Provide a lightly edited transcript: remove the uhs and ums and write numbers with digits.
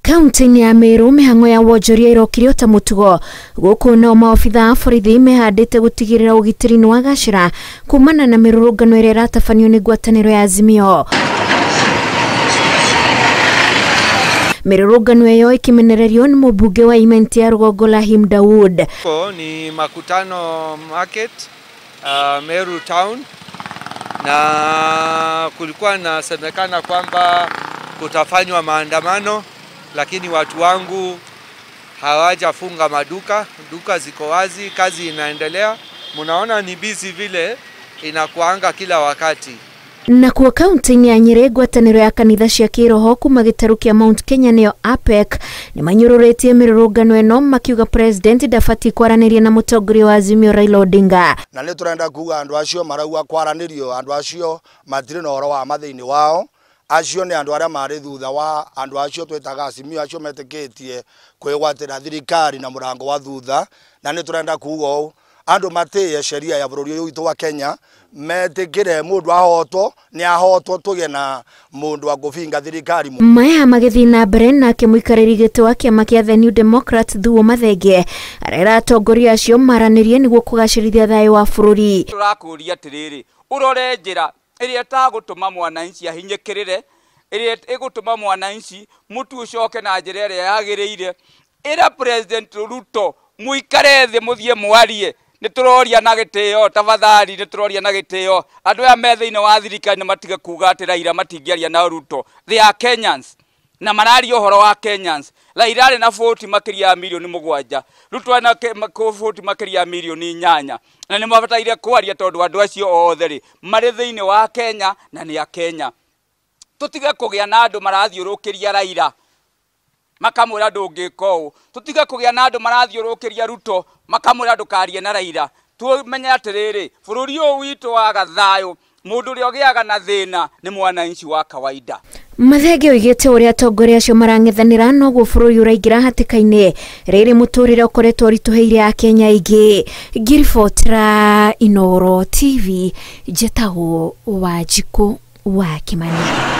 Kaunti ya Meru mihango ya wonjoria irokire ta mutugo guku no maofitha borithi mehandite gutigirira ugitiri wa gacira kumana na mirurungano ire ratafanio ni ngwataniro ya Azimio. Mirurungano iyo ikimenererio ni mubunge wa Imenti ya Rugongo Rahim Daud. Ni makutano market Meru town, na kulikuwa nasemekana kwamba kutafanywa maandamano, lakini watu wangu hawajafunga maduka, duka ziko wazi, kazi inaendelea. Munaona ni busy vile inakuanga kila wakati. Na kwa kaunti ya Nyeri ngwataniro ya kanitha cia kiroho kuma gitaru kia Mount Kenya niyo APEC ni manyururetie mirurungano eno makiuga president ndafati kwaraniria na mutongoria wa Azimio Raila Odinga. Na ni turenda kuga andu acio marauga kwaranirio, andu acio matire na horo wa mathini wao. Acio ni andu aria mari thutha wa andu acio twetaga Azimio, acio metikitie kwigwatira thirikari na murango wa thutha. Na ni turenda kuga andu matie sheria ya bururi witu wa Kenya, metikire mundu ahotwo ni ahotwo, tuge na mundu aguvinga thirikari. Maya magithina mbere nake muikariri giti wa kiama kia The New Democrats Thuo Mathenge arera atongoria acio maranirie niguo kugacirithia thayo wa bururi. Turakuria atiriri, urore njira iria tagutuma mwananchi ahinyikirire, iria igutuma mwananchi mutu ucoke na njira iria yagiriire. Ira President Ruto muikare thi muthie mwarie, nituroria na gitio tafadhali, nituroria na gitio. Andu ya methe-ini wa thirikari matiga kuga ati Raila matingiaria na Ruto. They are Kenyans na marari uhoro wa Kenyans. Raila ari na voti makiria milioni 7, Ruto ana voti makiria milioni 8, na ni mabataire kwaria tondu andu acio othe ri mari thiini wa Kenya na ni a Kenya. Tutiga kugia na andu marathiurukiria Raila makamura ndungiko, tutiga kugia na andu marathiurukiria Ruto makamura ndukarie na Raila. Tumenye atiriri bururi uyu witu wa gathayo, mundu ri ogiaga na thina ni mwananchi wa kawaida. Mathenge oigite uria atongoria acio marang'ethanira noguo bururi uraingira hatikaini riri muturire ukoretwo rituheire a Kenya ingi. Ngiribotera Inooro TV, Njetago Wanjiku wa Kimani.